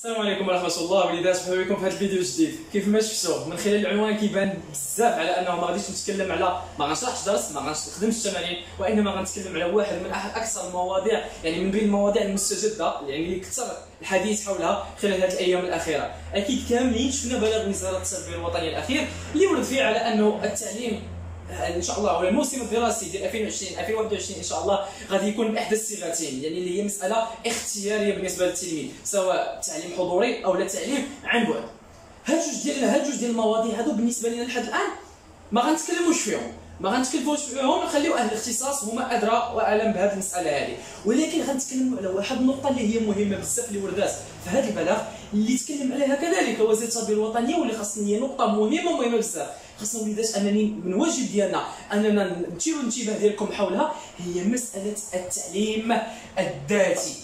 السلام عليكم ورحمة الله وليدات، مرحبا بكم في هذا الفيديو الجديد. كيف ما شفتوا من خلال العنوان كيبان بزاف على انه ما غاديش نتكلم على ما غنشرحش درس، ما غنخدمش التمارين، وانما غنتكلم على واحد من اكثر المواضيع، يعني من بين المواضيع المستجدة يعني اللي كثر الحديث حولها خلال هذه الايام الاخيره. اكيد كاملين شفنا بلاغ وزارة التربية الوطنية الاخير اللي ورد فيه على انه التعليم ان شاء الله ولا الموسم الدراسي ديال 2020 ان شاء الله غادي يكون باحدى الصيغتين، يعني اللي هي مساله اختياريه بالنسبه للتلميذ، سواء تعليم حضوري او لا تعليم عن بعد. هاد جوج ديال المواضيع هادو بالنسبه لنا لحد الان ما غنتكلموش فيهم، نخليو اهل الاختصاص هما ادرى واعلم بهذه المساله هذه، ولكن غنتكلموا على واحد النقطه اللي هي مهمه بزاف اللي وردات في هذا البلاغ اللي تكلم عليها كذلك وزير التربيه الوطنيه، واللي خاصني هي نقطه مهمه بزاف. خاصنا وليدات انني من واجب ديالنا اننا نثيروا الانتباه ديالكم حولها، هي مساله التعليم الذاتي.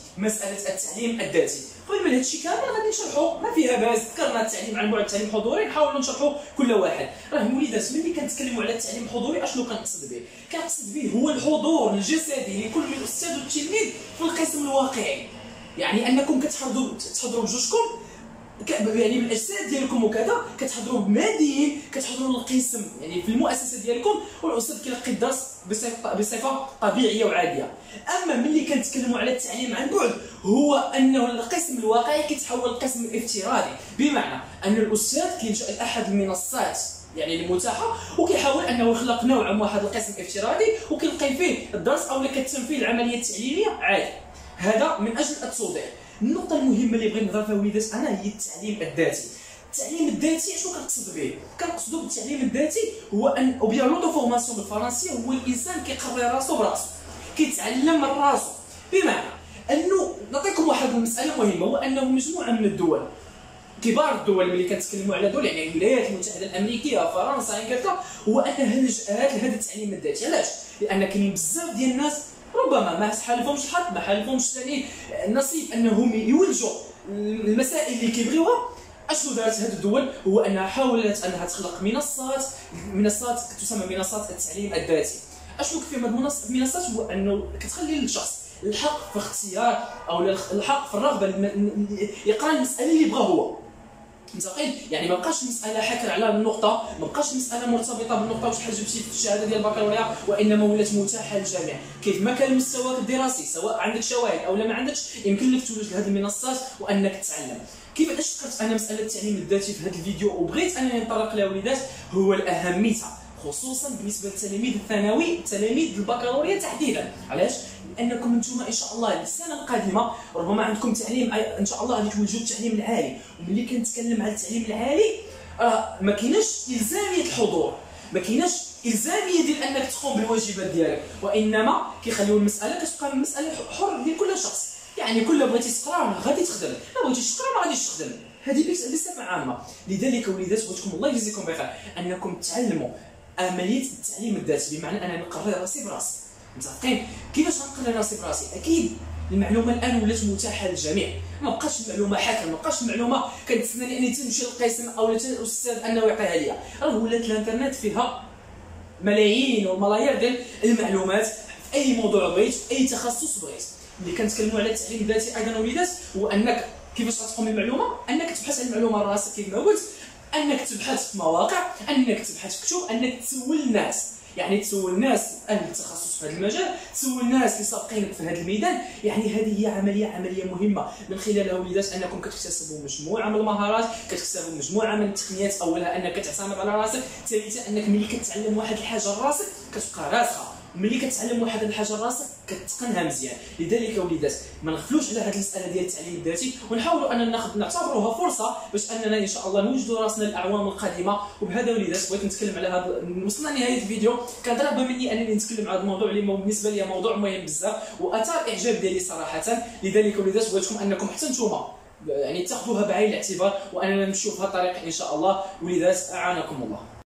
قبل ما هادشي كامل غادي نشرحوا ما فيها باس. ذكرنا التعليم عن بعد، التعليم الحضوري، نحاولوا نشرحوا كل واحد. راه وليدات ملي كنتكلموا على التعليم الحضوري اشنو كنقصد به؟ كنقصد به هو الحضور الجسدي لكل من الاستاذ والتلميذ في القسم الواقعي، يعني انكم تحضروا بجوجكم، يعني بالاجساد ديالكم وكذا، كتحضروا بماديين، كتحضروا للقسم يعني في المؤسسه ديالكم، والاستاذ كيلقي الدرس بصفه طبيعيه وعاديه. اما ملي كنتكلموا على التعليم عن بعد، هو انه القسم الواقعي كيتحول لقسم افتراضي، بمعنى ان الاستاذ كيلجا لاحد المنصات يعني المتاحه وكيحاول انه يخلق نوع من واحد القسم افتراضي وكيلقي فيه الدرس او كتتم فيه العمليه التعليميه عادي. هذا من اجل التوضيح. النقطة المهمة اللي بغيت نهضر فيها وليدات أنا هي التعليم الذاتي. التعليم الذاتي شنو كنقصد به؟ كنقصدو بالتعليم الذاتي هو أن أو بيان لوطو فورماسيون بالفرنسية، هو الإنسان كيقري راسو براسو، كيتعلم من راسو. بمعنى أنه نعطيكم واحد المسألة مهمة، هو أنه مجموعة من الدول، كبار الدول ملي كنتكلموا على دول يعني الولايات المتحدة الأمريكية، فرنسا، إنجلترا، هو أنها لجأت لهذا التعليم الذاتي. علاش؟ لأن كاينين بزاف ديال الناس ربما ما حالفهمش الحظ، ما حالفهمش ثاني النصيب انهم يولجوا المسائل اللي كيبغيوها. اشنو دارت هذه الدول؟ هو انها حاولت انها تخلق منصات تسمى منصات التعليم الذاتي. اشنو كيف هاد المنصات؟ هو انه كتخلي للشخص الحق في اختيار او الحق في الرغبه يقرا المساله اللي بغا هو. متفقين؟ يعني ما بقاش المساله حكر على النقطه، ما بقاش المساله مرتبطه بالنقطه واش حل جبتي في الشهاده ديال البكالوريا، وانما ولات متاحه للجميع كيف ما كان مستواك الدراسي، سواء عندك شواهد او لا ما عندكش، يمكن لك تولج لهذه المنصات وانك تتعلم. كيفاش ذكرت انا مساله التعليم الذاتي في هذا الفيديو وبغيت انني نطرق لها وليدات؟ هو الاهميتها خصوصا بالنسبه للتلاميذ الثانوي، تلاميذ البكالوريا تحديدا. علاش؟ لانكم انتم ان شاء الله السنه القادمه ربما عندكم تعليم، ان شاء الله غادي توجهوا التعليم العالي، وملي كنتكلم على التعليم العالي ما كايناش الزاميه الحضور، ما كايناش الزاميه ديال انك تقوم بالواجبات ديالك، وانما كيخليو المساله كتبقى مساله حر لكل شخص. يعني كل بغيتي تقرا غادي تخدم، ما بغيتيش تقرا ما غاديش تخدم. هذه بصفه عامه. لذلك وليدات بغيتكم الله يجزيكم بخير انكم تعلموا عمليه التعليم الذاتي، بمعنى انا نقري راسي براسي. متفقين؟ كيفاش غنقري راسي براسي؟ اكيد المعلومه الان ولات متاحه للجميع، ما بقاش المعلومه حكر، ما بقاش المعلومه كنتسناني اني تمشي للقسم او الاستاذ انه يعطيها لي. راه ولات الانترنت فيها ملايين والملايير ديال المعلومات في اي موضوع بغيت، في اي تخصص بغيت. اللي كنتكلموا على التعليم الذاتي ايضا وليدات هو انك كيفاش غتقوم بالمعلومه، انك تبحث عن المعلومه راسك كيف ما قلت، انك تبحث في مواقع، انك تبحث في كتب، انك تسول الناس، يعني تسول الناس اهل التخصص في هذا المجال، تسول الناس اللي سابقينك في هذا الميدان. يعني هذه هي عمليه مهمه من خلالها وليدات انكم كتكتسبوا مجموعه من المهارات، كتكتسبوا مجموعه من التقنيات. اولها انك تعتمد على راسك، ثالثا انك ملي كتعلم واحد الحاجه لراسك كتبقى راسخه، وملي كتعلم واحد الحاجه لراسك كتقنها مزيان. لذلك وليدات ما نغفلوش على هذه المساله ديال التعليم الذاتي، ونحاولوا اننا نعتبروها فرصه باش اننا ان شاء الله نوجدوا راسنا الاعوام القادمه. وبهذا وليدات بغيت نتكلم على هذا، وصلنا لنهايه الفيديو. كان رغبه مني انني نتكلم على هذا الموضوع اللي بالنسبه لي موضوع مهم بزاف واثار اعجاب ديالي صراحه. لذلك وليدات بغيتكم انكم حتى نتوما يعني تاخذوها بعين الاعتبار، واننا نمشيو في هذا الطريق ان شاء الله. وليدات اعانكم الله.